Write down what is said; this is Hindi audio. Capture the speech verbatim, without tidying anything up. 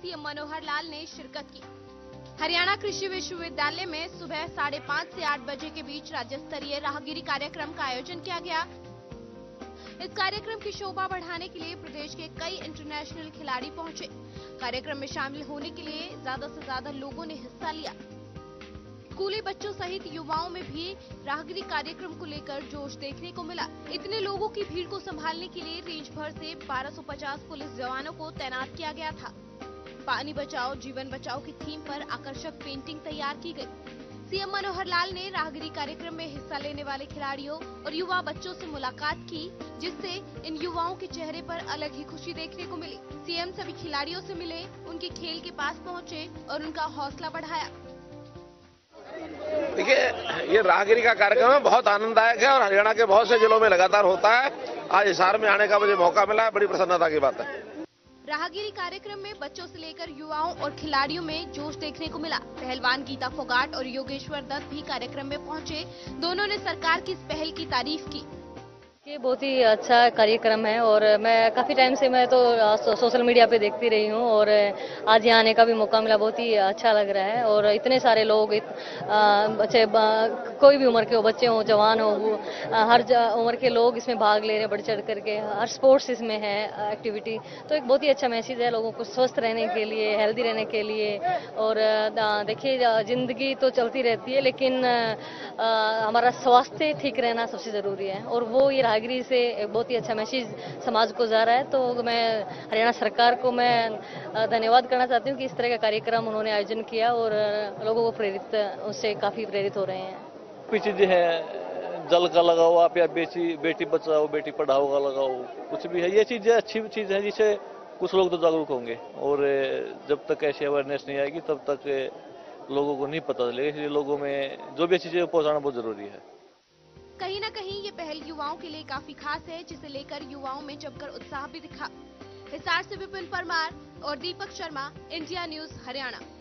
सीएम मनोहर लाल ने शिरकत की। हरियाणा कृषि विश्वविद्यालय में सुबह साढ़े पाँच से आठ बजे के बीच राज्य स्तरीय राहगिरी कार्यक्रम का आयोजन किया गया। इस कार्यक्रम की शोभा बढ़ाने के लिए प्रदेश के कई इंटरनेशनल खिलाड़ी पहुंचे। कार्यक्रम में शामिल होने के लिए ज्यादा से ज्यादा लोगों ने हिस्सा लिया। स्कूली बच्चों सहित युवाओं में भी राहगिरी कार्यक्रम को लेकर जोश देखने को मिला। इतने लोगों की भीड़ को संभालने के लिए रेंज भर से बारह सौ पचास पुलिस जवानों को तैनात किया गया था। पानी बचाओ जीवन बचाओ की थीम पर आकर्षक पेंटिंग तैयार की गई। सीएम मनोहर लाल ने राहगिरी कार्यक्रम में हिस्सा लेने वाले खिलाड़ियों और युवा बच्चों से मुलाकात की, जिससे इन युवाओं के चेहरे पर अलग ही खुशी देखने को मिली। सीएम सभी खिलाड़ियों से मिले, उनके खेल के पास पहुंचे और उनका हौसला बढ़ाया। देखिए, ये राहगिरी का कार्यक्रम है, बहुत आनंददायक है और हरियाणा के बहुत से जिलों में लगातार होता है। आज हिसार में आने का मुझे मौका मिला है, बड़ी प्रसन्नता की बात है। राहगिरी कार्यक्रम में बच्चों से लेकर युवाओं और खिलाड़ियों में जोश देखने को मिला। पहलवान गीता फोगाट और योगेश्वर दत्त भी कार्यक्रम में पहुंचे। दोनों ने सरकार की इस पहल की तारीफ की। ये बहुत ही अच्छा कार्यक्रम है और मैं काफ़ी टाइम से मैं तो सो, सोशल मीडिया पे देखती रही हूँ और आज यहाँ आने का भी मौका मिला। बहुत ही अच्छा लग रहा है और इतने सारे लोग इत, आ, बच्चे कोई भी उम्र के हो, बच्चे हो जवान हो, हर उम्र के लोग इसमें भाग ले रहे हैं बढ़ चढ़ करके। हर स्पोर्ट्स इसमें है एक्टिविटी, तो एक बहुत ही अच्छा मैसेज है लोगों को स्वस्थ रहने के लिए, हेल्दी रहने के लिए। और देखिए, ज़िंदगी तो चलती रहती है लेकिन आ, हमारा स्वास्थ्य ठीक रहना सबसे ज़रूरी है और वो ये राहगिरी से एक बहुत ही अच्छा मैसेज समाज को जा रहा है। तो मैं हरियाणा सरकार को मैं धन्यवाद करना चाहती हूँ कि इस तरह का कार्यक्रम उन्होंने आयोजन किया और लोगों को प्रेरित उससे काफ़ी प्रेरित हो रहे हैं। पीछे जो है जल का लगाओ आप, या बेटी बेटी बचाओ बेटी पढ़ाओ का लगाओ, कुछ भी है, ये चीज़ अच्छी चीज़ है जिससे कुछ लोग तो जागरूक होंगे। और जब तक ऐसी अवेयरनेस नहीं आएगी तब तक लोगों को नहीं पता चलेगा, इसलिए लोगों में जो भी अच्छी चीज़ें पहुँचाना बहुत जरूरी है। कहीं न कहीं ये पहल युवाओं के लिए काफी खास है, जिसे लेकर युवाओं में जमकर उत्साह भी दिखा। हिसार से विपिन परमार और दीपक शर्मा, इंडिया न्यूज हरियाणा।